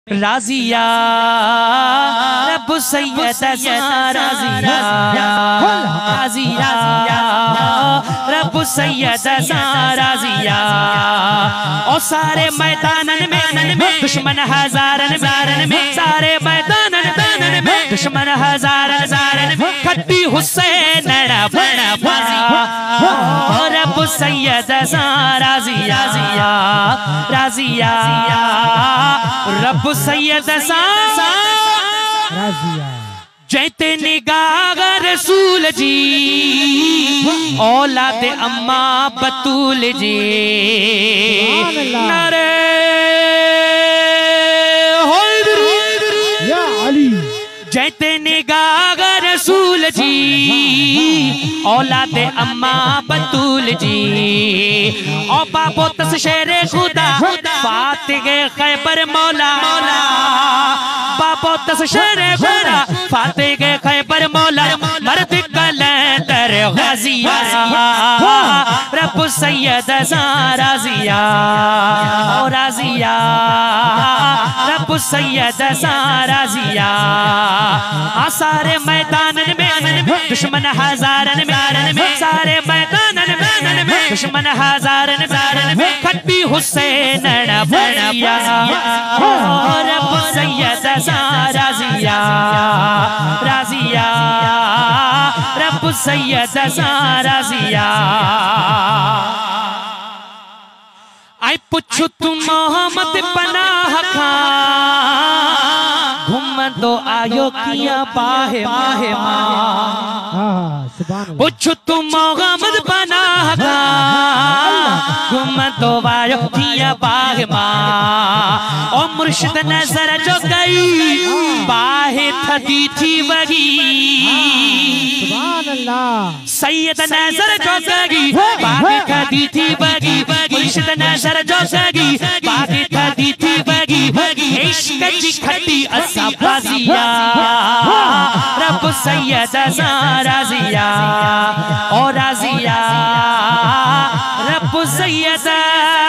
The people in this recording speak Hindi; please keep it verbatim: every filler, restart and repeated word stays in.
राजिया रब सैयद राजिया राजिया रब सैयद राजिया और सारे मैदानन में दुश्मन हजारन में सारे मैदानन में दुश्मन हजारन हजारन खट्टी हुसैन रब सैयद राजिया राजिया रब सैयद जैते निगाह रसूल जी औलाद अम्मा बतूल जी नरे जैते निगाह रसूल जी औलाद अम्मा बतूल जी और बाबो तस्शेरे खुदा फातिगे खैबर मौला बाबो तस्शेरे खुदा फातिगे खैबर मौला मर्द कलंदर गाजिया रब सैयद राजिया और राजिया रब सैयद राजिया सारे मैदानन में दुश्मन हजारन में सारे मैदानन में दुश्मन हजारन में खट्टी हुसैन रब सैयद राजिया राजिया रब सैयद राजिया आई पुछू तू मोहम्मद पनाह खां घूम दो आयो किया बाहे माहे माँ पुछू तू मोहम्मद पनाह खां घूम दो आयो किया बाहे माँ और मुर्शिद नजर जो गई बाहे थदी थी वगी सैयद नजर जो गई बाहे थदी थी वगी मुर्शिद नजर जो गई बाहे थदी थी वगी इश्क की खट्टी असबाजिया रब सैयद राजिया और राजिया रब सैयद